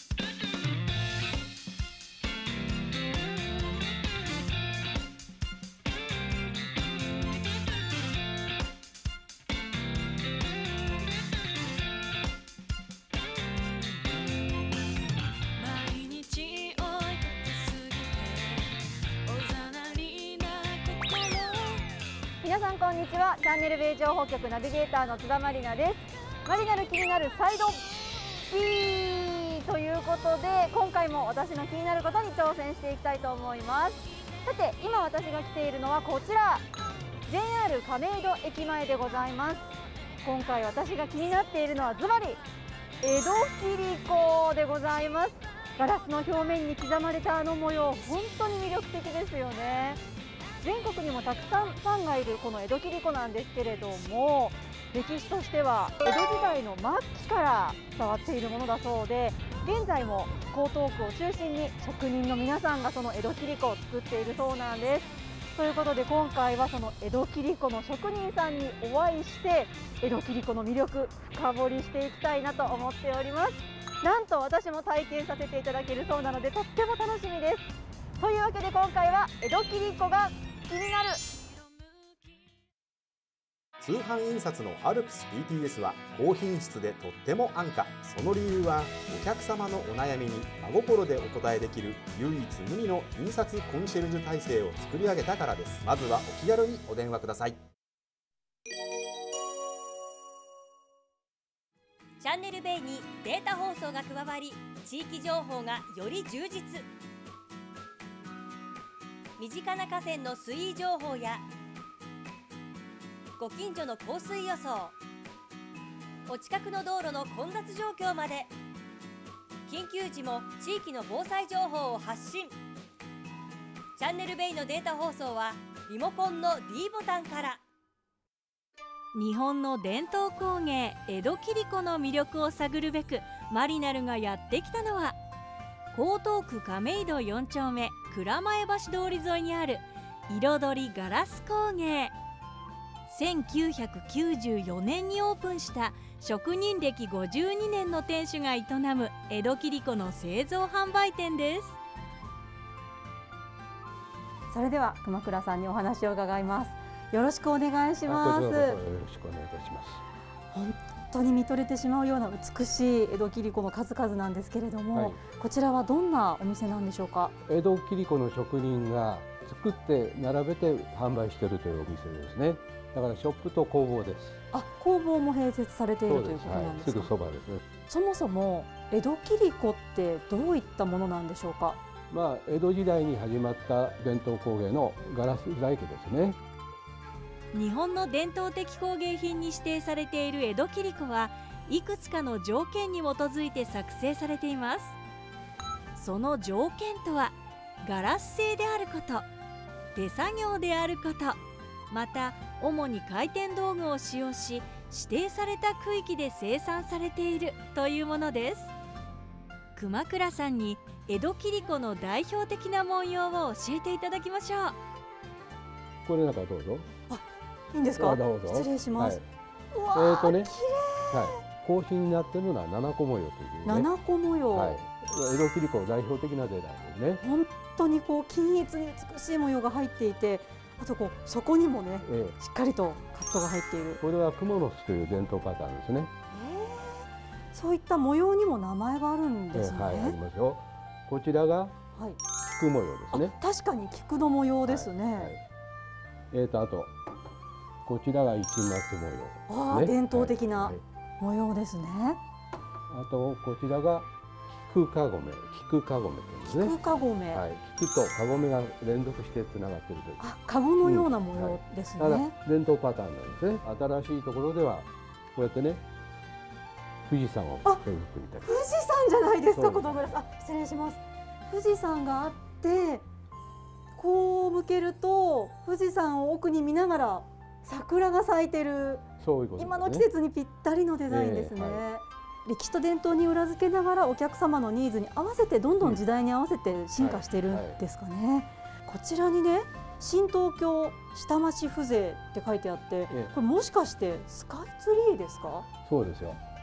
皆さんこんにちは。チャンネルベイ情報局ナビゲーターの津田まりなです。マリナル気になるサイド B ということで、今回も私の気になることに挑戦していきたいと思います。さて、今私が来ているのはこちら JR 亀戸駅前でございます。今回私が気になっているのはズバリ江戸切子でございます。ガラスの表面に刻まれたあの模様、本当に魅力的ですよね。全国にもたくさんファンがいるこの江戸切子なんですけれども、歴史としては江戸時代の末期から伝わっているものだそうで、現在も江東区を中心に職人の皆さんがその江戸切子を作っているそうなんです。ということで今回はその江戸切子の職人さんにお会いして、江戸切子の魅力深掘りしていきたいなと思っております。なんと私も体験させていただけるそうなので、とっても楽しみです。というわけで今回は江戸切子が気になる。 通販印刷のアルプス PTS は高品質でとっても安価。その理由はお客様のお悩みに真心でお答えできる唯一無二の印刷コンシェルジュ体制を作り上げたからです。まずはお気軽にお電話ください。 チャンネルベイにデータ放送が加わり、地域情報がより充実。身近な河川の水位情報やご近所の降水予想、お近くの道路の混雑状況まで、緊急時も地域の防災情報を発信。チャンネルベイのデータ放送はリモコンの D ボタンから。日本の伝統工芸江戸切子の魅力を探るべく、マリナルがやってきたのは江東区亀戸4丁目蔵前橋通り沿いにある彩りガラス工芸。1994年にオープンした職人歴52年の店主が営む江戸切子の製造販売店です。 それでは熊倉さんにお話を伺います。よろしくお願いします。 よろしくお願いいたします。 本当に見とれてしまうような美しい江戸切子の数々なんですけれども、はい、こちらはどんなお店なんでしょうか。 江戸切子の職人が作って並べて販売しているというお店ですね。だからショップと工房です。 あ、工房も併設されているということなんですか。 すぐそばですね。 そもそも江戸切子ってどういったものなんでしょうか。 まあ江戸時代に始まった伝統工芸のガラス細工ですね。 日本の伝統的工芸品に指定されている江戸切子はいくつかの条件に基づいて作成されています。その条件とはガラス製であること、手作業であること、また主に回転道具を使用し指定された区域で生産されているというものです。熊倉さんに江戸切子の代表的な文様を教えていただきましょう。 これなんかどうぞ。 いいんですか。 どうぞ。 失礼します。 はい、 綺麗。 格子になっているのは七子模様という、ね。 七子模様。 はい。江戸切子の代表的なデザインですね。 本当にこう均一に美しい模様が入っていて、あとこう底にもね、しっかりとカットが入っている。 これは蜘蛛の巣という伝統パターンですね。 そういった模様にも名前があるんですね。 はい、ありますよ。こちらが菊模様ですね。 確かに菊の模様ですね。 あとこちらが市松模様。 伝統的な模様ですね。 あとこちらが菊かごめ、菊かごめですね。 菊かごめ。 はい、菊とかごめが連続してつながっているという。 かごのような模様ですね。 ただ伝統パターンなんですね。新しいところではこうやってね、富士山を手を振ってみたり。 富士山じゃないですか、子供さん。失礼します。富士山があって、こう向けると富士山を奥に見ながら桜が咲いてる。 そういうことですね。 今の季節にぴったりのデザインですね。歴史と伝統に裏付けながらお客様のニーズに合わせてどんどん時代に合わせて進化しているんですかね。こちらにね、新東京下町風情って書いてあって、これもしかしてスカイツリーですか？ そうですよ。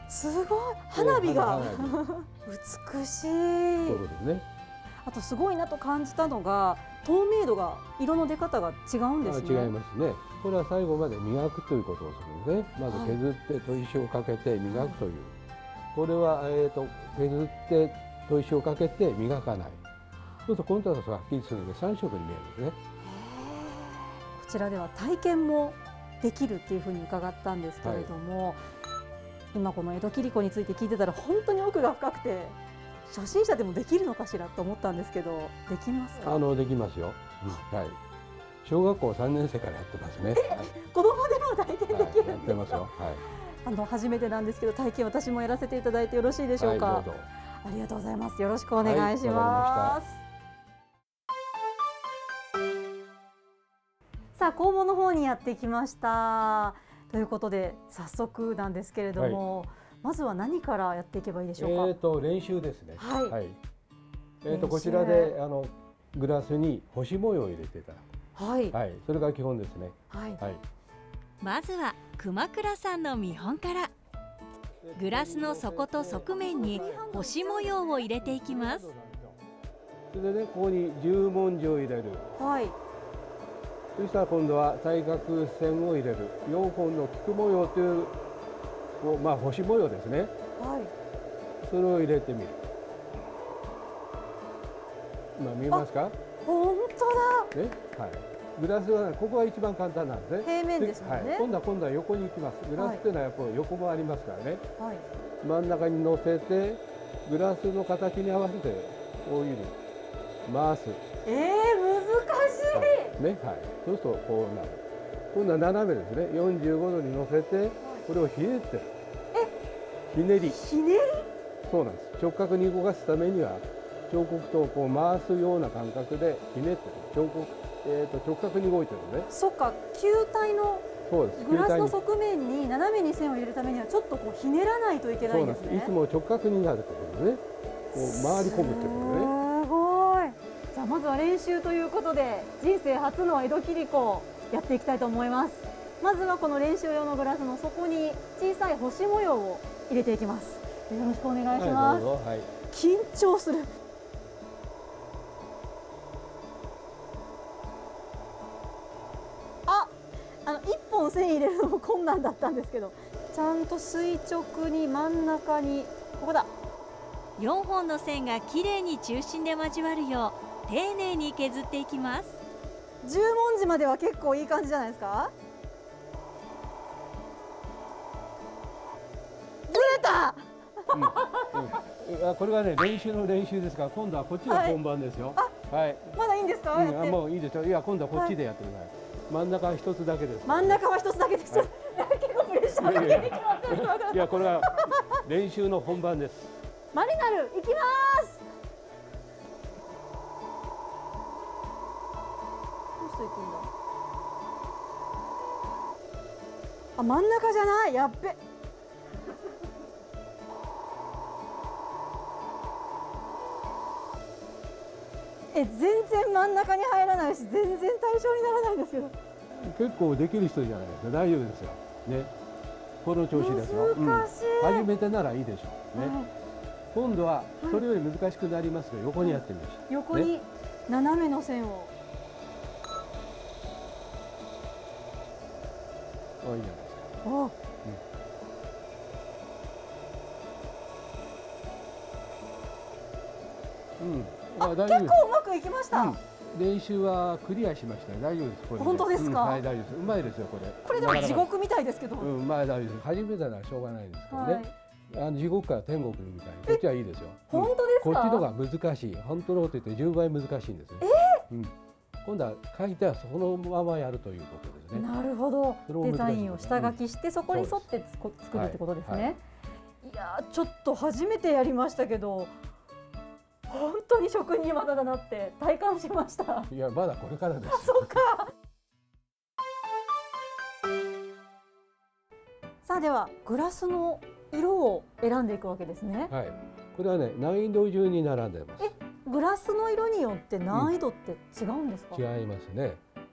すごい花火が花火美しい。 そういうことですね。 あとすごいなと感じたのが透明度が色の出方が違うんですね。 違いますね。これは最後まで磨くということをするんですね。まず削って砥石をかけて磨くという。これは削って砥石をかけて磨かない。そうするとコントラストがはっきりするので3色に見えるんですね。 こちらでは体験もできるっていうふうに伺ったんですけれども、今この江戸切子について聞いてたら本当に奥が深くて初心者でもできるのかしらと思ったんですけど、できますか？ できますよ。はい。小学校3年生からやってますね。 子供でも体験できるやってますよ。はい。 初めてなんですけど体験私もやらせていただいてよろしいでしょうか？ はい、どうぞ。 ありがとうございます。よろしくお願いしはます。さあ工房の方にやってきましたということで早速なんですけれども、まずは何からやっていけばいいでしょうか？ 練習ですね。 はい。 はい。こちらでグラスに星模様を入れていただく。 はい。 はい。それが基本ですね。 はい。 はい。 まずは熊倉さんの見本から。グラスの底と側面に星模様を入れていきます。 それでね、ここに十文字を入れる。 はい。 そしたら今度は対角線を入れる。4本の菊模様という星模様ですね。 はい。 それを入れてみる。見えますか？ 本当だ。 ね、はい。グラスはここが一番簡単なんですね。 平面ですもんね。 はい、今度は横に行きます。グラスっていうのはやっぱり横もありますからね。 はい。 真ん中に乗せてグラスの形に合わせてこういうふうに回す。 難しい。 ね、はい。そうするとこうなる。今度は斜めですね。45度に乗せてこれをひねってる。ひねり。 ひねり。 そうなんです。直角に動かすためには彫刻刀をこう回すような感覚でひねってる。直角に動いてるのね。 そっか、球体のグラスの側面に斜めに線を入れるためにはちょっとこうひねらないといけないんですね。 いつも直角になるってことね。こう回り込むってことね。 すごい。じゃあまずは練習ということで人生初の江戸切子をやっていきたいと思います。まずはこの練習用のグラスの底に小さい星模様を入れていきます。よろしくお願いします。 はい、 緊張する。一本線入れるのも困難だったんですけど、ちゃんと垂直に真ん中にここだ。 4本の線がきれいに中心で交わるよう丁寧に削っていきます。 十文字までは結構いい感じじゃないですか？ずれた。 これはね練習の練習ですから、今度はこっちが本番ですよ。はい。 まだいいんですか？ もういいですよ。いや、今度はこっちでやってください。真ん中は一つだけです。 真ん中は一つだけです。結構プレッシャーが出てきます。 いや、これは練習の本番です。 マリナル行きます。どうしていくんだ。真ん中じゃない。やっべ。全然真ん中に入らないし、全然対象にならないんですけど。 結構できる人じゃないですか。大丈夫ですよ。ね。この調子ですよ。 難しい。 初めてならいいでしょう。ね。今度はそれより難しくなりますが、横にやってみましょう。 横に斜めの線を。 いいじゃないですか。 結構うまくいきました。 練習はクリアしました。大丈夫です。これ本当ですか？ はい、大丈夫です。うまいですよ、これ。 これでも地獄みたいですけど。 まあ大丈夫です。初めてならしょうがないですけどね。地獄から天国みたいに、こっちはいいですよ。 本当ですか？ こっちのが難しい。本当のこと言って10倍難しいんですよ。今度は書いてはそのままやるということですね。 なるほど。デザインを下書きしてそこに沿って作るってことですね。いやちょっと初めてやりましたけど、本当に職人技だなって体感しました。 いや、まだこれからです。 そうか。さあではグラスの色を選んでいくわけですね。 はい。これはね、難易度順に並んでます。 グラスの色によって難易度って違うんですか？ 違いますね。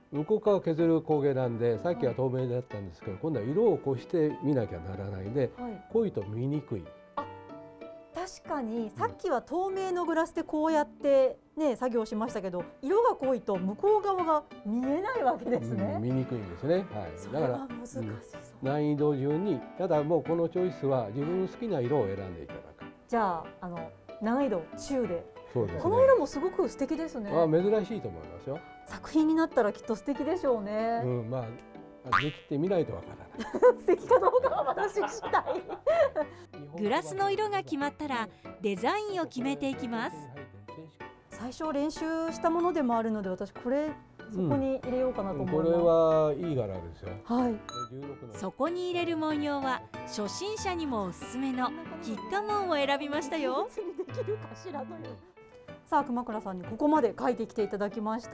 向こう側削る工芸なんで、さっきは透明だったんですけど、今度は色をこして見なきゃならないんで、濃いと見にくい。 確かにさっきは透明のグラスでこうやってね作業しましたけど、色が濃いと向こう側が見えないわけですね。 見にくいんですね。はい。 それは難しそう。 難易度順に、ただもうこのチョイスは自分の好きな色を選んでいただく。 じゃあ難易度中で。 そうですね。 この色もすごく素敵ですね。 珍しいと思いますよ。 作品になったらきっと素敵でしょうね。 できてみないとわからない。 素敵かどうかは私次第。 グラスの色が決まったらデザインを決めていきます。 最初練習したものでもあるので、私これそこに入れようかなと思います。 これはいい柄ですよ。 はい。 そこに入れる文様は初心者にもおすすめのキッカモンを選びましたよ。 できるかしらという。さあ熊倉さんにここまで書いてきていただきました。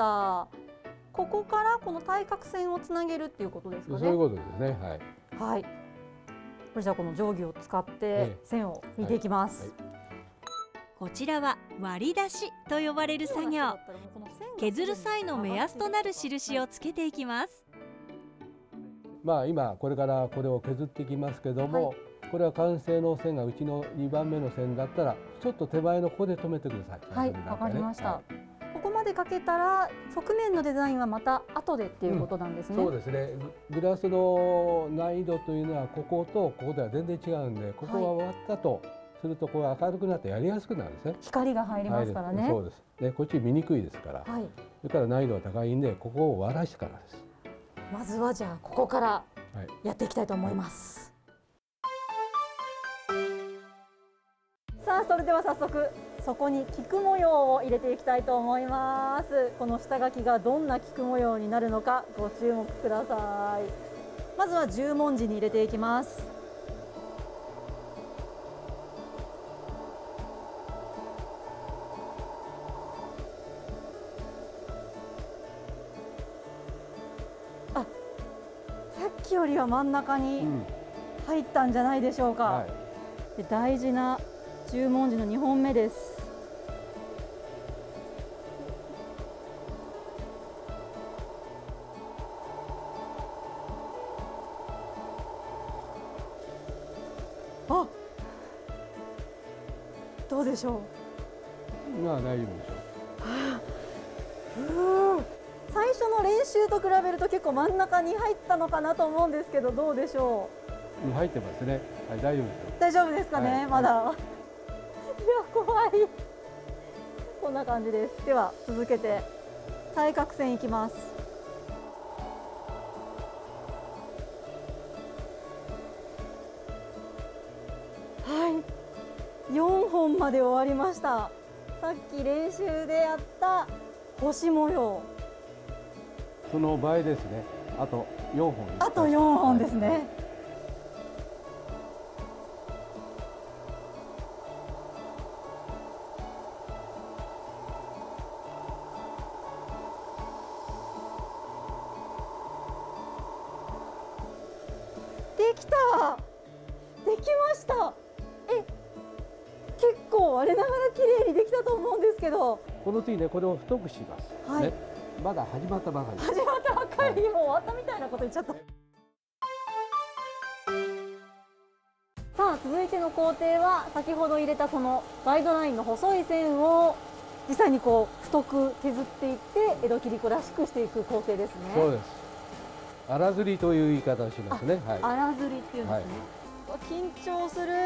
ここからこの対角線をつなげるっていうことですかね。 そういうことですね。はい。 はい。これじゃあこの定規を使って線を引いていきます。 こちらは割り出しと呼ばれる作業。削る際の目安となる印をつけていきます。 今これからこれを削っていきますけども、これは完成の線がうちの2番目の線だったら、ちょっと手前のここで止めてください。 はい、わかりました。ここまでかけたら側面のデザインはまた後でっていうことなんですね。 そうですね。グラスの難易度というのはこことここでは全然違うんで、ここが終わったとするとこう明るくなってやりやすくなるんですね。 光が入りますからね。 そうです。でこっち見にくいですから。それから難易度が高いんで、ここを割らしてからです。 まずはじゃあここからやっていきたいと思います。さあそれでは早速そこに菊模様を入れていきたいと思います。この下書きがどんな菊模様になるのかご注目ください。まずは十文字に入れていきます。さっきよりは真ん中に入ったんじゃないでしょうか。で大事な十文字の2本目です。どうでしょう。 大丈夫でしょう。最初の練習と比べると結構真ん中に入ったのかなと思うんですけど、どうでしょう。入ってますね。はい、大丈夫ですよ。 大丈夫ですかね。まだ。いや怖い。こんな感じです。では続けて対角線いきます。はい。4本まで終わりました。さっき練習でやった星模様。 その倍ですね。あと4本。 あと4本ですね。できた。できました。結構我ながら綺麗にできたと思うんですけど。 この次ね、これを太くします。 はい。 まだ始まったばかり。 始まったばかり、もう終わったみたいなこと言っちゃった。さあ続いての工程は先ほど入れたこのガイドラインの細い線を実際にこう太く削っていって江戸切子らしくしていく工程ですね。 そうです。荒刷りという言い方をしますね。 はい、荒刷りっていうんですね。緊張する。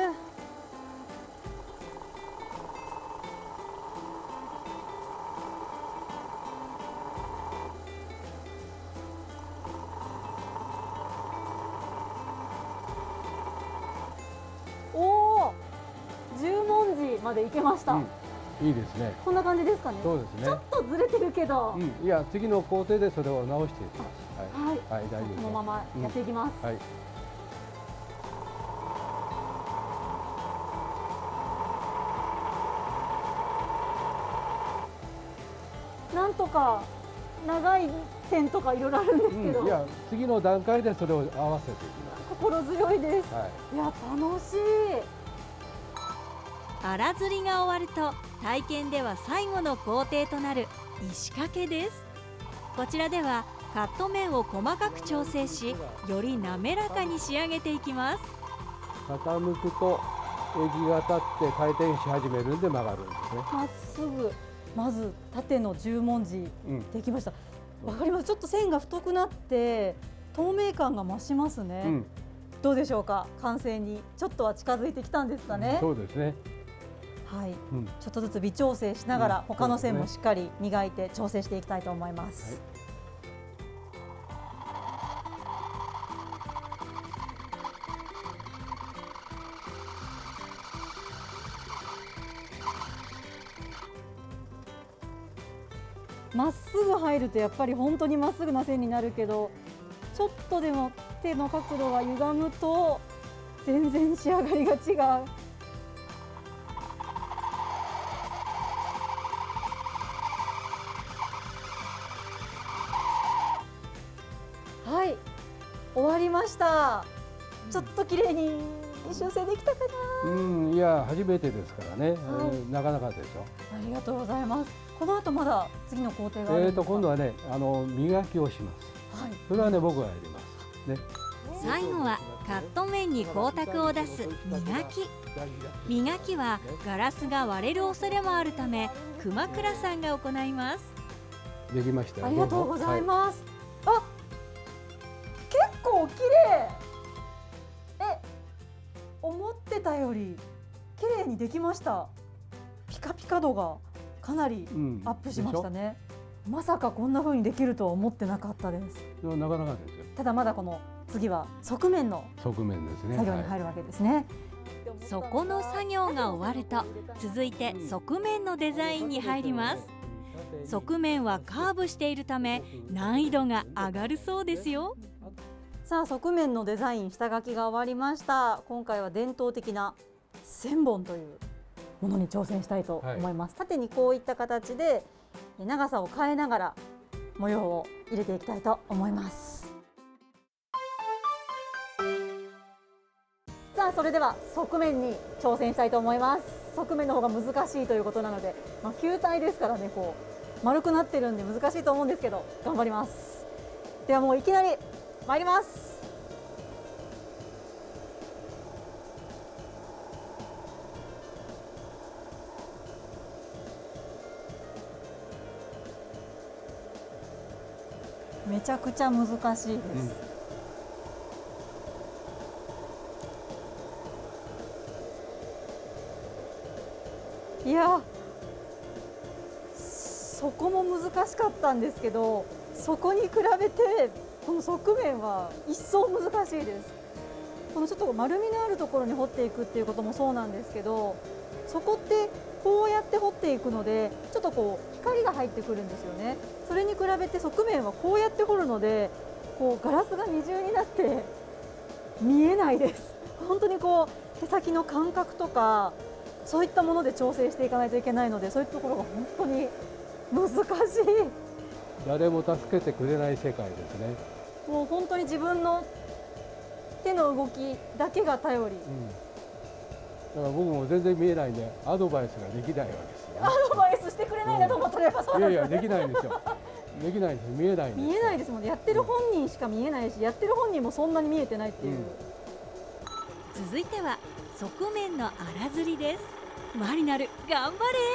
十文字までいけました。 いいですね。 こんな感じですかね。 そうですね。 ちょっとずれてるけど。 いや、次の工程でそれを直していきます。 はい。 はい、大丈夫です。 このままやっていきます。 はい。 なんとか長い線とかいろいろあるんですけど。 いや、次の段階でそれを合わせていきます。 心強いです。いや、楽しい。 荒刷りが終わると体験では最後の工程となる石掛けです。こちらではカット面を細かく調整し、より滑らかに仕上げていきます。 傾くとエギが立って回転し始めるんで曲がるんですね。 まっすぐ、まず縦の十文字できました。わかります。ちょっと線が太くなって透明感が増しますね。どうでしょうか。完成にちょっとは近づいてきたんですかね。 そうですね。 はい、ちょっとずつ微調整しながら、他の線もしっかり磨いて調整していきたいと思います。まっすぐ入るとやっぱり本当にまっすぐな線になるけど、ちょっとでも手の角度が歪むと全然仕上がりが違う。はい、終わりました。ちょっと綺麗に修正できたかな。 いや初めてですからね、なかなかでしょ。 ありがとうございます。この後まだ次の工程があるんですか。 今度はね磨きをします。はい、それはね僕がやりますね。 最後はカット面に光沢を出す磨き。磨きはガラスが割れる恐れもあるため、熊倉さんが行います。 できましたよ。 ありがとうございます。あ、結構綺麗。思ってたより綺麗にできました。ピカピカ度がかなりアップしましたね。まさかこんな風にできるとは思ってなかったです。 なかなかですよ。 ただまだこの次は側面の作業に入るわけですね。 そこの作業が終わると、続いて側面のデザインに入ります。側面はカーブしているため難易度が上がるそうですよ。 さあ、側面のデザイン下書きが終わりました。今回は伝統的な1000本というものに挑戦したいと思います。縦にこういった形で長さを変えながら模様を入れていきたいと思います。さあ、それでは側面に挑戦したいと思います。側面の方が難しいということなので、球体ですからね、こう丸くなってるんで難しいと思うんですけど頑張ります。ではもういきなり参ります。めちゃくちゃ難しいです。いや、そこも難しかったんですけど、そこに比べてこの側面は一層難しいです。このちょっと丸みのあるところに彫っていくっていうこともそうなんですけど、そこってこうやって彫っていくのでちょっとこう光が入ってくるんですよね。それに比べて側面はこうやって彫るので、こうガラスが二重になって見えないです。本当にこう手先の感覚とかそういったもので調整していかないといけないので、そういうところが本当に難しい。 誰も助けてくれない世界ですね。 もう本当に自分の手の動きだけが頼り。 だから僕も全然見えないんでアドバイスができないわけですよ、ね。 アドバイスしてくれないなと思ったらやっぱそうなんですね。 いやいやできないんですよ。できないんです。見えないんです。 見えないですもんね。やってる本人しか見えないし、やってる本人もそんなに見えてないっていう。 続いては側面の荒刷りです。マリナル頑張れ。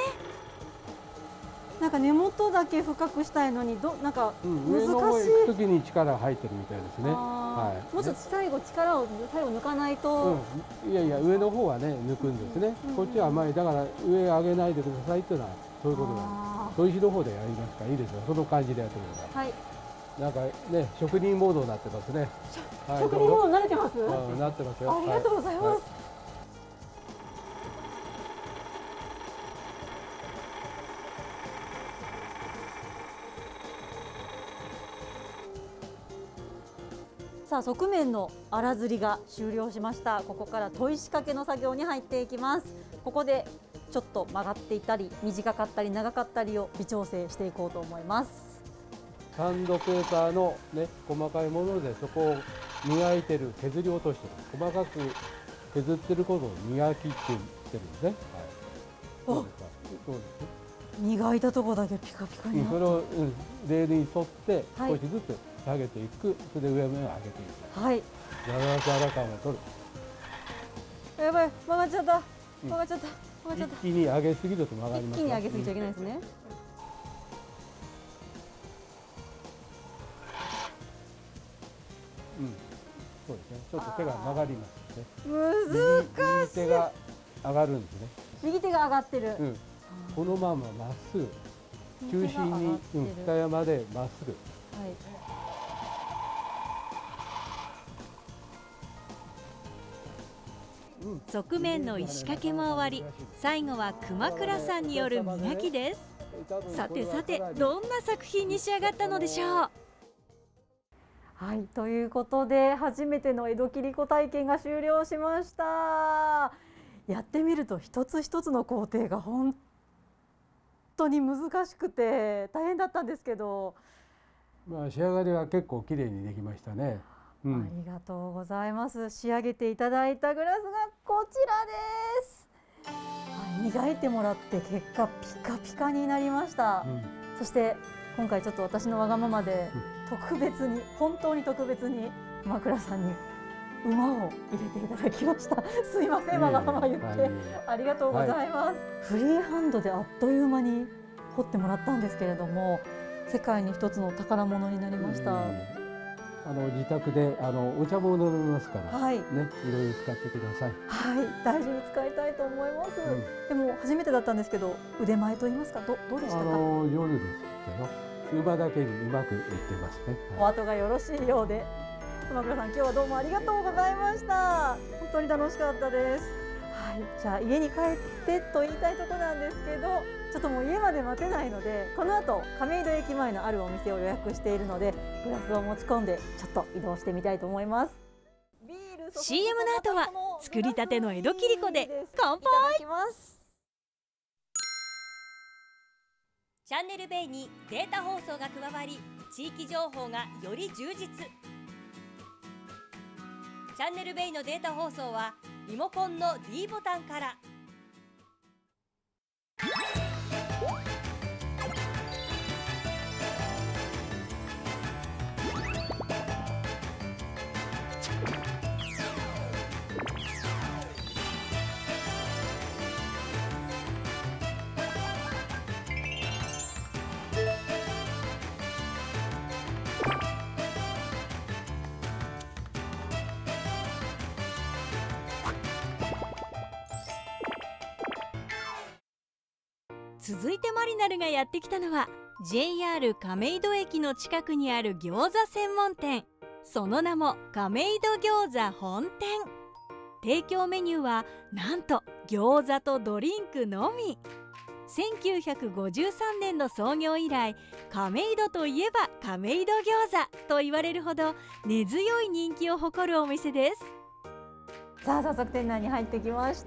なんか根元だけ深くしたいのになんか難しい。 上の方へ行く時に力が入ってるみたいですね。 もうちょっと最後力を抜かないと。 いやいや上の方はね抜くんですね。こっちは前だから上上げないでくださいっていうのはそういうことなんです。砥石の方でやりますからいいですよ。その感じでやってください。はい。なんかね職人モードになってますね。 職人モード慣れてます？ なってますよ。 ありがとうございます。さあ、側面の荒刷りが終了しました。ここから砥石掛けの作業に入っていきます。ここでちょっと曲がっていたり短かったり長かったりを微調整していこうと思います。 サンドペーパーのね細かいものでそこを磨いてる、削り落としてる、細かく削ってることを磨きって言ってるんですね。はい。どうですか？どうです？ 磨いたとこだけピカピカになった。 それを、レールに沿ってはい少しずつ下げていく、それで上目を上げていく。 はい。 柔らか感を取る。 やばい、曲がっちゃった。曲がっちゃった。曲がっちゃっ一気に上げすぎると曲がた。 りますよ。 一気に上げすぎちゃいけないですね。 そうですね。ちょっと手が曲がりますね。 難しい。 右手が上がるんですね。 右手が上がってる。 このまままっすぐ中心に、北山でまっすぐ。 はい。 側面の石掛けも終わり、最後は熊倉さんによる磨きです。さてさて、どんな作品に仕上がったのでしょう。 はい、ということで初めての江戸切子体験が終了しました。やってみると一つ一つの工程が本当に難しくて大変だったんですけど、 仕上がりは結構綺麗にできましたね。 ありがとうございます。仕上げていただいたグラスがこちらです。磨いてもらって結果ピカピカになりました。そして今回ちょっと私のわがままで特別に、本当に特別に熊倉さんに馬を入れていただきました。すいません、わがまま言ってありがとうございます。フリーハンドであっという間に彫ってもらったんですけれども、世界に一つの宝物になりました。 自宅でお茶も飲めますから、 はい、 ね、いろいろ使ってください。 はい、大事に使いたいと思います。でも初めてだったんですけど、腕前と言いますか、どうでしたか？ 夜でしたよ。馬だけにうまくいってますね。 お後がよろしいようで、熊倉さん、今日はどうもありがとうございました。本当に楽しかったです。はい、じゃあ家に帰ってと言いたいところなんですけど、ちょっともう家まで待てないので、この後亀戸駅前のあるお店を予約しているので、グラスを持ち込んでちょっと移動してみたいと思います。 CM の後は作りたての江戸切子で乾杯。チャンネルベイにデータ放送が加わり、地域情報がより充実。チャンネルベイのデータ放送はリモコンの D ボタンから。続いてマリナルがやってきたのは JR 亀戸駅の近くにある餃子専門店、その名も亀戸餃子本店。提供メニューはなんと餃子とドリンクのみ。1953年の創業以来、亀戸といえば亀戸餃子と言われるほど根強い人気を誇るお店です。 さあ、早速店内に入ってきました。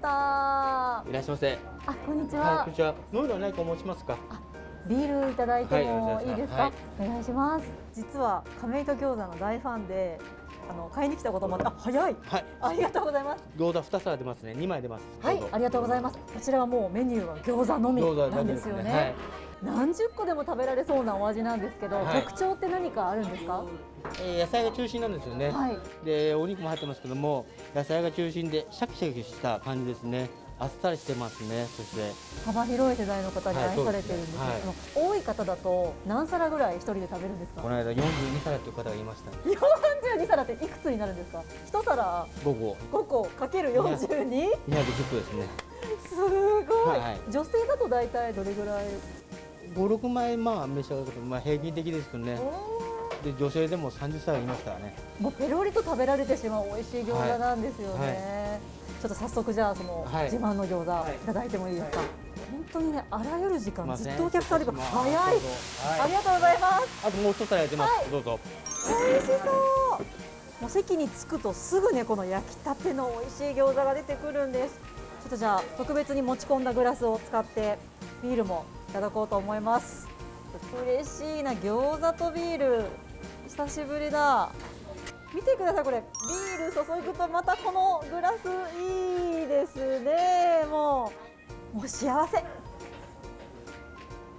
いらっしゃいませ。 あ、こんにちは。 はい、こんにちは。飲み物何かお持ちしますか。 ビールいただいてもいいですか。 はい、 お願いします。実は亀戸餃子の大ファンで、買いに来たこともあって、早い。 はい。 ありがとうございます。 餃子2皿出ますね。2枚出ます。 はい、ありがとうございます。こちらはもうメニューは餃子のみなんですよね。はい、何十個でも食べられそうなお味なんですけど、特徴って何かあるんですか。 野菜が中心なんですよね。 はい。 で、お肉も入ってますけども、野菜が中心でシャキシャキした感じですね。あっさりしてますね。そして幅広い世代の方に愛されてるんですけど、多い方だと何皿ぐらい一人で食べるんですか。 この間42皿という方がいました。 42皿っていくつになるんですか。1皿 5個かける 42？ 210個ですね。 すごい。女性だと大体どれぐらい ？5、6枚召し上がること、平均的ですけどね。で、女性でも30歳いますからね。 もうペロリと食べられてしまう美味しい餃子なんですよね。ちょっと早速じゃあその自慢の餃子いただいてもいいですか。本当にね、あらゆる時間ずっとお客さんで早い。ありがとうございます。 あともう一皿やってます。どうぞ。 美味しそう。もう席に着くとすぐね、この焼きたての美味しい餃子が出てくるんです。ちょっとじゃあ特別に持ち込んだグラスを使ってビールもいただこうと思います。嬉しいな、餃子とビール久しぶりだ。見てください、これビール注ぐとまたこのグラスいいですね。もう幸せ。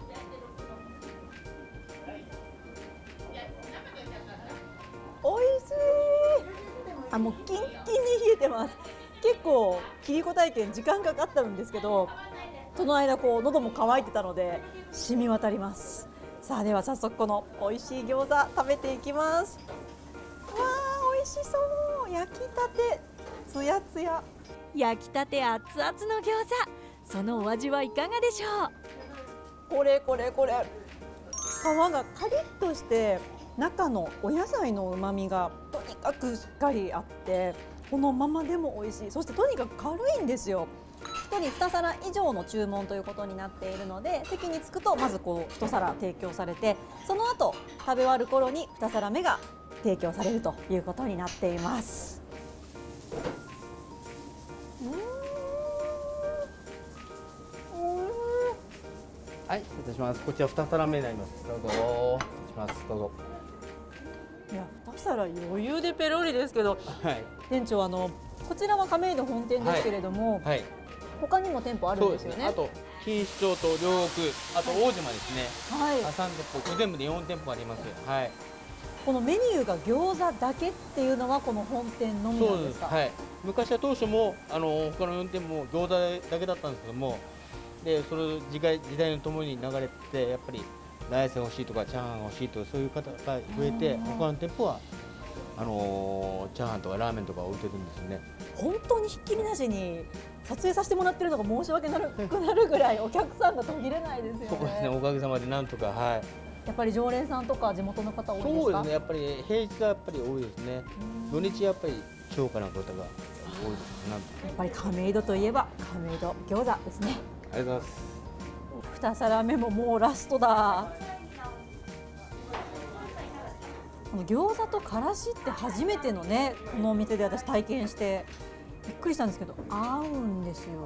もうキンキンに冷えてます。結構切り子体験時間かかったんですけど、その間こう喉も渇いてたので染み渡ります。さあでは早速この美味しい餃子食べていきます。わあ美味しそう、焼きたてつやつや。 焼きたて熱々の餃子、そのお味はいかがでしょう。 これ皮がカリッとして中のお野菜の旨味がとにかくしっかりあって、このままでも美味しい。そしてとにかく軽いんですよ。1人2皿以上の注文ということになっているので、席に着くとまずこう1皿提供されて、その後食べ終わる頃に2皿目が提供されるということになっています。 はい、失礼いたします。こちら2皿目になります。どうぞ。失礼します。どうぞ。 いや2皿余裕でペロリですけど、 はい。 店長こちらは亀戸本店ですけれども、 はい。 他にも店舗あるんですよね。 あと錦糸町と両国、あと大島ですね。 はい。 3店舗、全部で4店舗あります。はい。 このメニューが餃子だけっていうのはこの本店のみなんですか。 はい。昔は当初も他の4店も餃子だけだったんですけども、でその時代のともに流れて、やっぱりライス欲しいとかチャーハン欲しいとかそういう方が増えて、他の店舗はチャーハンとかラーメンとか置いてるんですね。 本当にひっきりなしに撮影させてもらってるのが申し訳なくなるぐらいお客さんが途切れないですよね。 そうですね、おかげさまでなんとか、はい。 やっぱり常連さんとか地元の方多いですか。 そうですね、やっぱり平日はやっぱり多いですね。土日はやっぱり超過な方が多いです。なんとやっぱり亀戸といえば亀戸餃子ですね。 ありがとうございます。 2皿目ももうラストだ。この餃子とからしって初めてのね、このお店で私体験してびっくりしたんですけど、合うんですよ。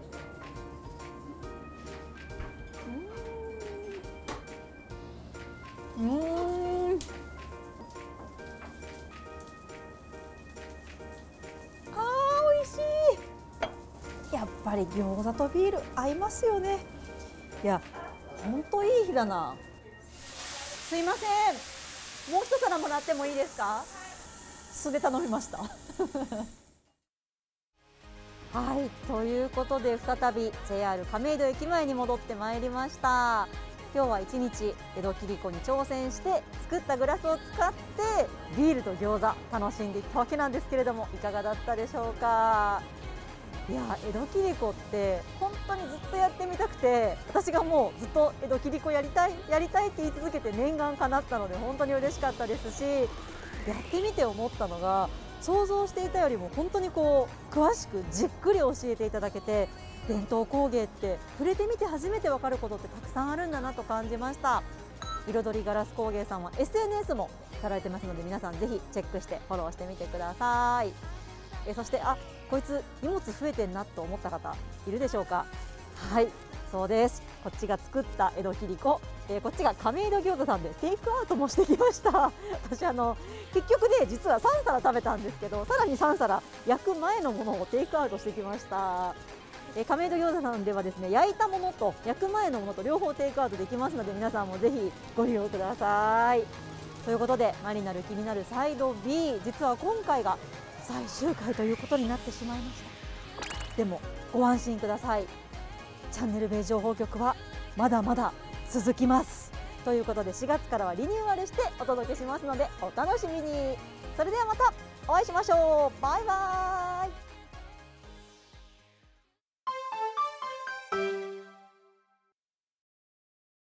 美味しい。やっぱり餃子とビール合いますよね。いや、本当いい日だな。すいません、もう一皿もらってもいいですか。素で頼みました。はい、ということで再び JR 亀戸駅前に戻ってまいりました。今日は一日江戸切子に挑戦して作ったグラスを使ってビールと餃子楽しんでいったわけなんですけれども、いかがだったでしょうか。いや、江戸切子って本当にずっとやってみたくて、私がもうずっと江戸切子やりたいって言い続けて念願叶ったので本当に嬉しかったですし、やってみて思ったのが、想像していたよりも本当にこう詳しくじっくり教えていただけて、伝統工芸って触れてみて初めて分かることってたくさんあるんだなと感じました。彩りガラス工芸さんは SNS もされてますので、皆さんぜひチェックしてフォローしてみてください。そしてこいつ荷物増えてんなと思った方いるでしょうか。はい、そうです。こっちが作った江戸切子、こっちが亀戸餃子さんでテイクアウトもしてきました。私結局ね、実は3皿食べたんですけど、さらに3皿焼く前のものをテイクアウトしてきました。亀戸餃子さんではですね、焼いたものと焼く前のものと両方テイクアウトできますので、皆さんもぜひご利用ください。ということで、マリナル気になるサイド B、 実は今回が最終回ということになってしまいました。でもご安心ください。チャンネル B 情報局はまだまだ続きますということで、4月からはリニューアルしてお届けしますのでお楽しみに。それではまたお会いしましょう。バイバイ。